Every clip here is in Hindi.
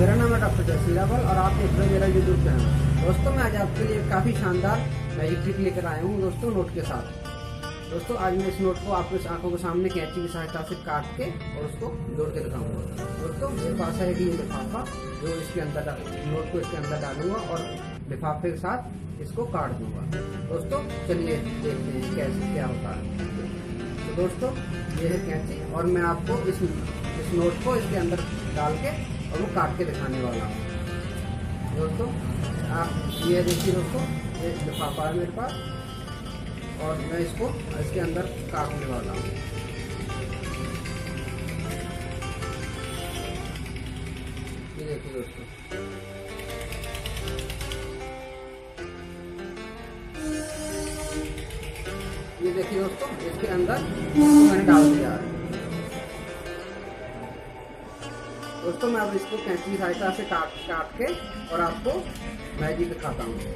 मेरा नाम है डॉक्टर जयश्री रावल और आप देख रहे हैं मेरा यूट्यूब चैनल। दोस्तों मैं आज आपके लिए काफ़ी शानदार मैजिक ट्रिक लेकर आया हूँ दोस्तों, नोट के साथ। दोस्तों आज मैं इस नोट को आपके आंखों के सामने कैंची की सहायता से काट के और उसको जोड़ के दिखाऊंगा। दोस्तों मेरे पास है कि ये लिफाफा, जो इसके अंदर नोट को इसके अंदर डालूंगा और लिफाफे के साथ इसको काट दूंगा। दोस्तों चलिए देखते हैं कैसे क्या होता है। तो दोस्तों ये है कैंची और मैं आपको इस नोट को इसके अंदर डाल के और वो काट के दिखाने वाला हूँ। दोस्तों आप ये देखिए दोस्तों, ये लिफाफा है मेरे पास और मैं इसको इसके अंदर काटने वाला हूँ। ये देखिए दोस्तों, ये देखिए दोस्तों, इसके अंदर मैंने डाल दिया है। दोस्तों मैं अब इसको कैंची की सहायता से काट के और आपको मैजिक दिखाता हूँ।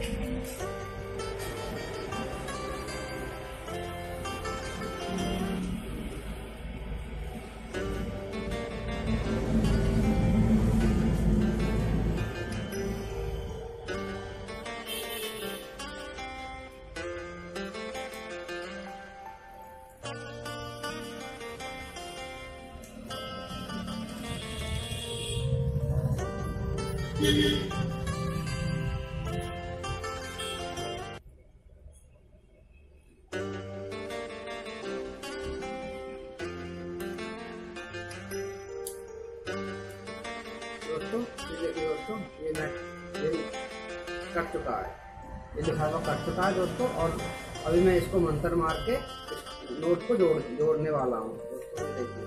दोस्तों ये देखिए दोस्तों, ये कट चुका है, ये लिफाफा कट चुका है दोस्तों। और अभी मैं इसको मंत्र मार के इस नोट को जोड़ने वाला हूँ। दोस्तों ये देखिए,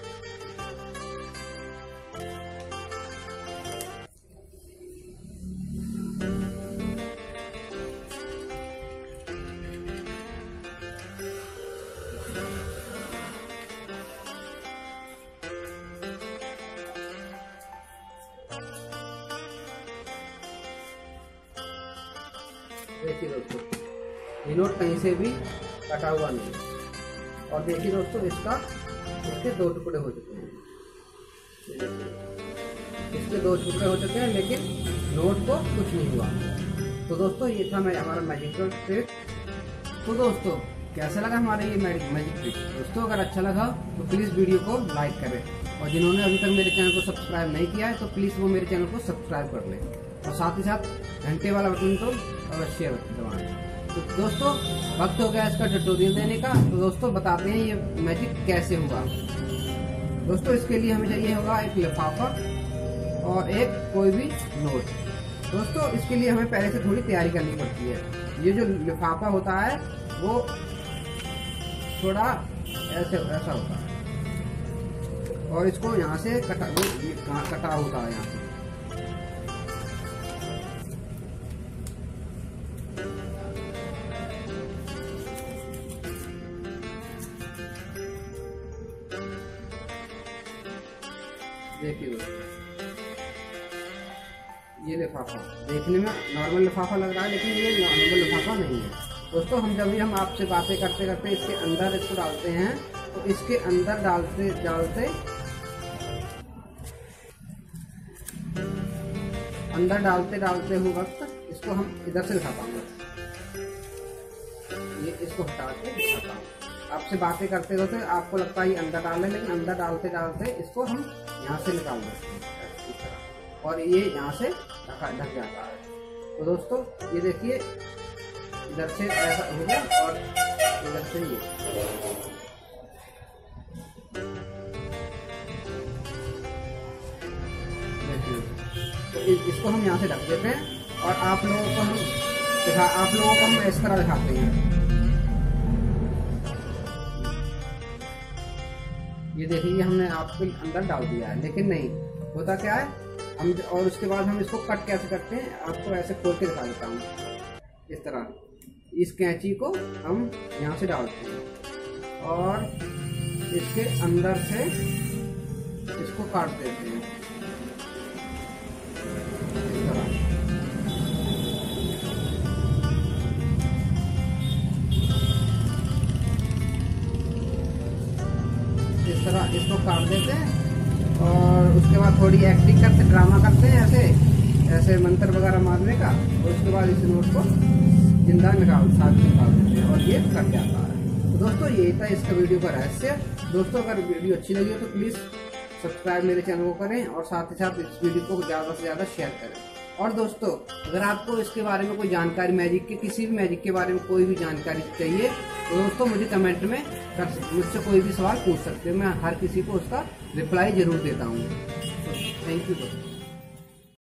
देखिए दोस्तों, ये नोट कहीं से भी कटा हुआ नहीं। और देखिए दोस्तों, इसके दो टुकड़े हो चुके हैं। इसके दो टुकड़े हो चुके हैं लेकिन नोट को कुछ नहीं हुआ। तो दोस्तों ये था हमारा मैजिक ट्रिक। तो दोस्तों कैसा लगा हमारा ये मैजिक ट्रिक? दोस्तों अगर अच्छा लगा तो प्लीज़ वीडियो को लाइक करें और जिन्होंने अभी तक मेरे चैनल को सब्सक्राइब नहीं किया है तो प्लीज़ वो मेरे चैनल को सब्सक्राइब कर लें और साथ ही साथ घंटे वाला बटन तो अवश्य दबाएं। तो दोस्तों वक्त हो गया इसका ट्यूटोरियल देने का। तो दोस्तों बताते हैं ये मैजिक कैसे हुआ। दोस्तों इसके लिए हमें चाहिए होगा एक लिफाफा और एक कोई भी नोट। दोस्तों इसके लिए हमें पहले से थोड़ी तैयारी करनी पड़ती है। ये जो लिफाफा होता है वो थोड़ा ऐसा होता है और इसको यहाँ से कटा होता है यहाँ से। देखिए दोस्तों ये लिफाफा देखने में नॉर्मल लिफाफा लग रहा है लेकिन ये नॉर्मल लिफाफा नहीं है। दोस्तों जब भी हम आपसे बातें करते करते इसके अंदर इसको डालते हैं तो इसके अंदर डालते हुए वक्त इसको हम इधर से दिखाता हूँ। ये इसको हटा के दिखाता हूँ। आपसे बातें करते होते आपको लगता है ये अंदर डालने, लेकिन अंदर डालते इसको हम यहाँ से निकाल देते हैं इस तरह और ये यहाँ से ढक जाता है। तो दोस्तों ये देखिए इधर से ऐसा हो गया और इधर से ये। देखिए तो इसको हम यहाँ से ढक देते हैं और आप लोगों को हम इस तरह दिखाते हैं। ये देखिए हमने आपके अंदर डाल दिया है लेकिन नहीं होता क्या है हम। और उसके बाद हम इसको कट कैसे करते हैं आपको ऐसे खोल के दिखा देता हूँ। इस तरह इस कैंची को हम यहाँ से डालते हैं और इसके अंदर से इसको काट देते हैं इस तरह इसको काट देते हैं और उसके बाद थोड़ी एक्टिंग करते, ड्रामा करते हैं ऐसे ऐसे मंत्र वगैरह मारने का, और उसके बाद इस नोट को जिंदा निकाल देते हैं और ये कट जाता है। तो दोस्तों यही था इसका वीडियो का रहस्य। दोस्तों अगर वीडियो अच्छी लगी हो तो प्लीज़ सब्सक्राइब मेरे चैनल को करें और साथ ही साथ इस वीडियो को ज़्यादा से ज़्यादा शेयर करें। और दोस्तों अगर आपको इसके बारे में कोई जानकारी, मैजिक के किसी भी मैजिक के बारे में कोई भी जानकारी चाहिए तो दोस्तों मुझे कमेंट में मुझसे कोई भी सवाल पूछ सकते हो, मैं हर किसी को उसका रिप्लाई जरूर देता हूँ। थैंक यू दोस्तों।